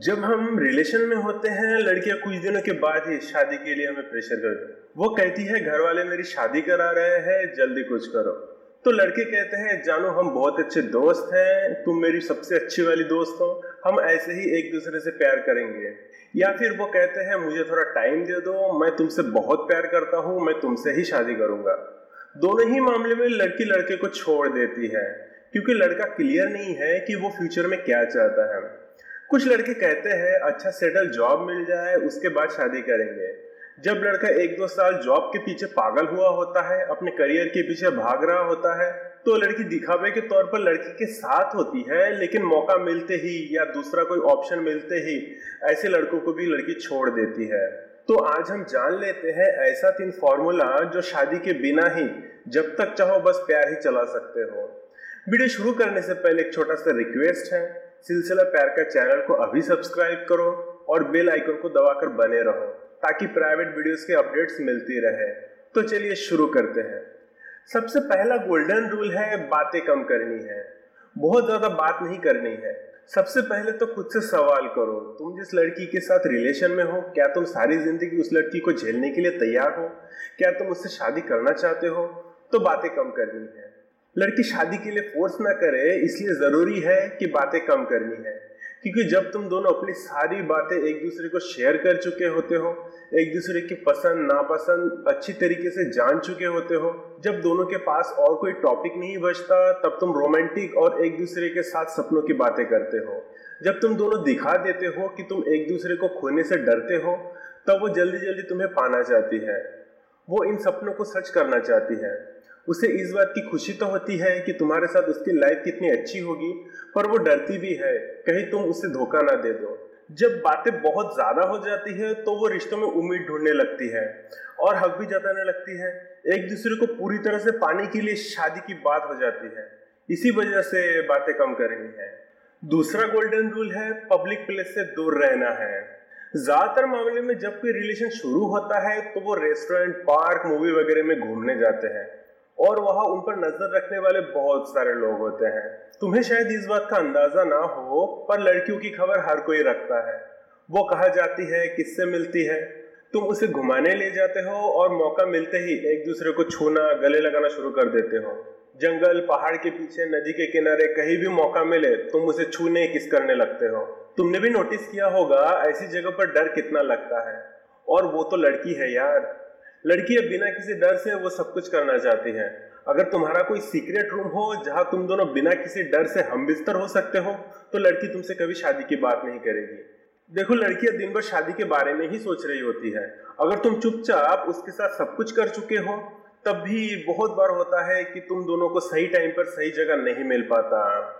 जब हम रिलेशन में होते हैं, लड़कियां कुछ दिनों के बाद ही शादी के लिए हमें प्रेशर करती है। वो कहती है घर वाले मेरी शादी करा रहे हैं, जल्दी कुछ करो। तो लड़के कहते हैं जानू हम बहुत अच्छे दोस्त हैं, तुम मेरी सबसे अच्छी वाली दोस्त हो, हम ऐसे ही एक दूसरे से प्यार करेंगे। या फिर वो कहते हैं मुझे थोड़ा टाइम दे दो, मैं तुमसे बहुत प्यार करता हूँ, मैं तुमसे ही शादी करूंगा। दोनों ही मामले में लड़की लड़के को छोड़ देती है क्योंकि लड़का क्लियर नहीं है कि वो फ्यूचर में क्या चाहता है। कुछ लड़के कहते हैं अच्छा सेटल जॉब मिल जाए उसके बाद शादी करेंगे। जब लड़का 1-2 साल जॉब के पीछे पागल हुआ होता है, अपने करियर के पीछे भाग रहा होता है, तो लड़की दिखावे के तौर पर लड़की के साथ होती है, लेकिन मौका मिलते ही या दूसरा कोई ऑप्शन मिलते ही ऐसे लड़कों को भी लड़की छोड़ देती है। तो आज हम जान लेते हैं ऐसा 3 फॉर्मूला जो शादी के बिना ही जब तक चाहो बस प्यार ही चला सकते हो। वीडियो शुरू करने से पहले एक छोटा सा रिक्वेस्ट है, सिलसिला प्यार का चैनल को अभी सब्सक्राइब करो और बेल आइकन को दबाकर बने रहो ताकि प्राइवेट वीडियोस के अपडेट्स मिलती रहे। तो चलिए शुरू करते हैं। सबसे पहला गोल्डन रूल है बातें कम करनी है, बहुत ज्यादा बात नहीं करनी है। सबसे पहले तो खुद से सवाल करो, तुम जिस लड़की के साथ रिलेशन में हो क्या तुम सारी जिंदगी उस लड़की को झेलने के लिए तैयार हो? क्या तुम उससे शादी करना चाहते हो? तो बातें कम करनी है। लड़की शादी के लिए फोर्स ना करे, इसलिए जरूरी है कि बातें कम करनी है, क्योंकि जब तुम दोनों अपनी सारी बातें एक दूसरे को शेयर कर चुके होते हो, एक दूसरे की पसंद नापसंद अच्छी तरीके से जान चुके होते हो, जब दोनों के पास और कोई टॉपिक नहीं बचता, तब तुम रोमांटिक और एक दूसरे के साथ सपनों की बातें करते हो। जब तुम दोनों दिखा देते हो कि तुम एक दूसरे को खोने से डरते हो, तब वो जल्दी जल्दी तुम्हें पाना चाहती है। वो इन सपनों को सच करना चाहती है। उसे इस बात की खुशी तो होती है कि तुम्हारे साथ उसकी लाइफ कितनी अच्छी होगी, पर वो डरती भी है कहीं तुम उसे धोखा ना दे दो। जब बातें बहुत ज्यादा हो जाती है तो वो रिश्तों में उम्मीद ढूंढने लगती है और हक भी जताने लगती है। एक दूसरे को पूरी तरह से पाने के लिए शादी की बात हो जाती है। इसी वजह से बातें कम करनी है। दूसरा गोल्डन रूल है पब्लिक प्लेस से दूर रहना है। ज्यादातर मामले में जब कोई रिलेशन शुरू होता है तो वो रेस्टोरेंट, पार्क, मूवी वगैरह में घूमने जाते हैं और वहां उन पर नजर रखने वाले बहुत सारे लोग होते हैं। तुम्हें शायद इस बात का अंदाजा ना हो, पर लड़कियों की खबर हर कोई रखता है। वो कहाँ जाती है, किससे मिलती है, तुम उसे घुमाने ले जाते हो और मौका मिलते ही एक दूसरे को छूना, गले लगाना शुरू कर देते हो। जंगल, पहाड़ के पीछे, नदी के किनारे, कहीं भी मौका मिले तुम उसे छूने किस करने लगते हो। तुमने भी नोटिस किया होगा ऐसी जगह पर डर कितना लगता है, और वो तो लड़की है यार। लड़की अब बिना किसी डर से वो सब कुछ करना चाहती है। अगर तुम्हारा कोई सीक्रेट रूम हो जहां तुम दोनों बिना किसी डर से हमबिस्तर हो सकते हो, तो लड़की तुमसे कभी शादी की बात नहीं करेगी। देखो, लड़कियां दिन भर शादी के बारे में ही सोच रही होती है। अगर तुम चुपचाप उसके साथ सब कुछ कर चुके हो, तब भी बहुत बार होता है कि तुम दोनों को सही टाइम पर सही जगह नहीं मिल पाता,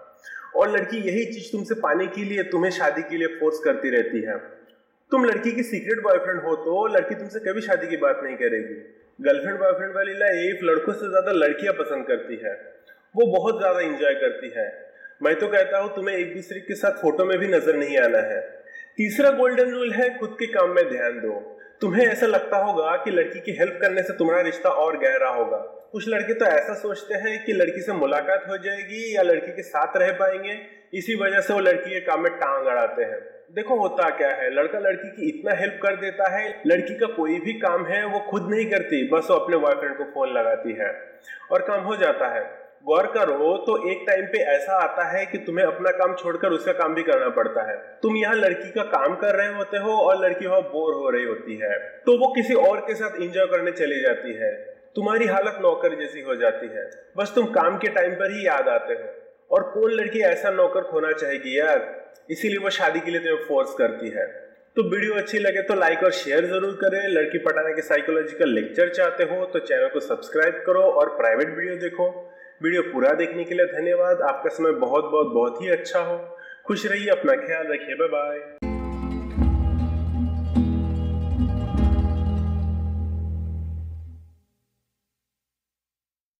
और लड़की यही चीज तुमसे पाने के लिए तुम्हें शादी के लिए फोर्स करती रहती है। तुम लड़की की सीक्रेट बॉयफ्रेंड हो तो लड़की तुमसे कभी शादी की बात नहीं करेगी। गर्लफ्रेंड बॉयफ्रेंड वाली लाइफ लड़कों से ज्यादा लड़कियां पसंद करती है। वो बहुत ज्यादा एंजॉय करती है। मैं तो कहता हूँ तुम्हें एक दूसरे के साथ फोटो में भी नजर नहीं आना है। तीसरा गोल्डन रूल है खुद के काम में ध्यान दो। तुम्हें ऐसा लगता होगा कि लड़की की हेल्प करने से तुम्हारा रिश्ता और गहरा होगा। कुछ लड़के तो ऐसा सोचते हैं कि लड़की से मुलाकात हो जाएगी या लड़की के साथ रह पाएंगे, इसी वजह से वो लड़की के काम में टांग अड़ाते हैं। देखो, होता क्या है, लड़का लड़की की इतना हेल्प कर देता है, लड़की का कोई भी काम है वो खुद नहीं करती, बस वो अपने बॉयफ्रेंड को फोन लगाती है और काम हो जाता है। गौर करो तो एक टाइम पे ऐसा आता है कि तुम्हें अपना काम छोड़कर उसका काम भी करना पड़ता है। तुम यहाँ लड़की का काम कर रहे होते हो और लड़की वहां बोर हो रही होती है, तो वो किसी और के साथ एंजॉय करने चली जाती है। तुम्हारी हालत नौकर जैसी हो जाती है, बस तुम काम के टाइम पर ही याद आते हो। और कौन लड़की ऐसा नौकर खोना चाहेगी यार, इसीलिए वो शादी के लिए तुम्हें फोर्स करती है। तो वीडियो अच्छी लगे तो लाइक और शेयर जरूर करें। लड़की पटाने के साइकोलॉजिकल लेक्चर चाहते हो तो चैनल को सब्सक्राइब करो और प्राइवेट वीडियो देखो। वीडियो पूरा देखने के लिए धन्यवाद। आपका समय बहुत बहुत बहुत ही अच्छा हो। खुश रहिए, अपना ख्याल रखिए, बाय बाय।